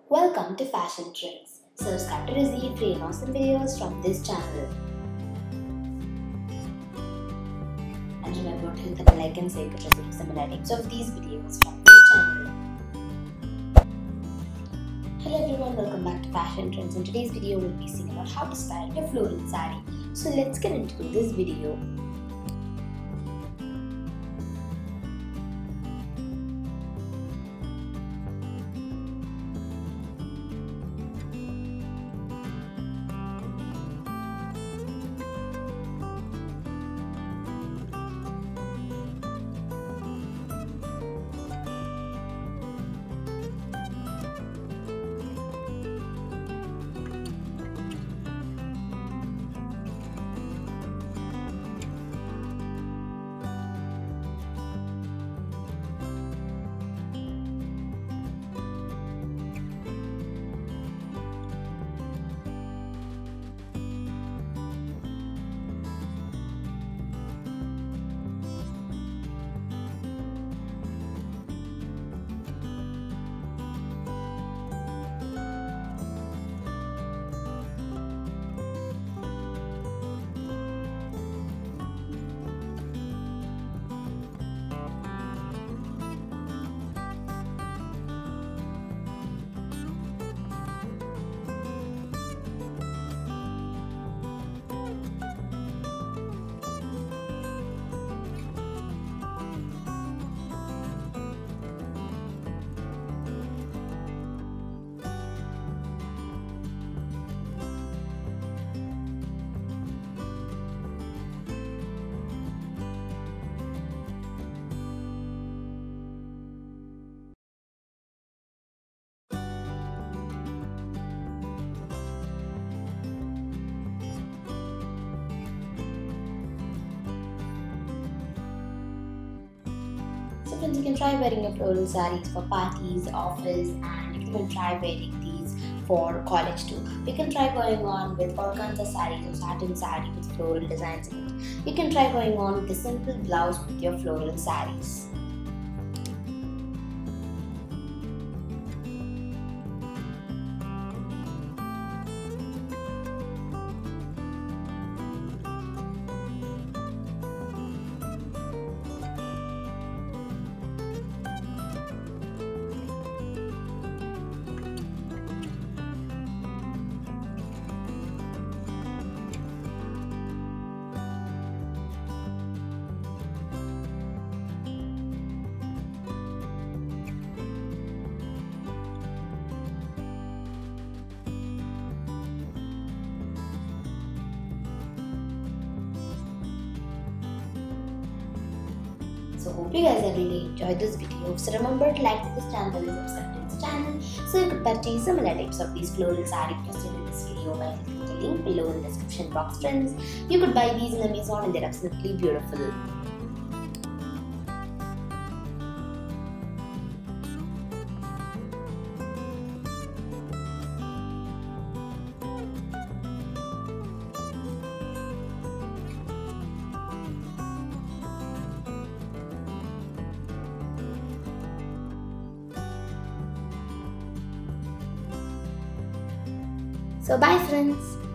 Welcome to Fashion Trends. Subscribe to receive free and awesome videos from this channel. And remember to hit the bell icon so you can receive similar types of these videos from this channel. Hello everyone, welcome back to Fashion Trends. In today's video, we'll be seeing about how to style your floral saree. So let's get into this video. So friends, you can try wearing your floral sarees for parties, office, and you can even try wearing these for college too. You can try going on with organza sarees or satin saree with floral designs in it. You can try going on with a simple blouse with your floral sarees. So hope you guys have really enjoyed this video. So remember to like this channel and subscribe to this channel so you could purchase similar types of these floral saree posted in this video by clicking the link below in the description box, friends. You could buy these in Amazon and they're absolutely beautiful. So bye friends.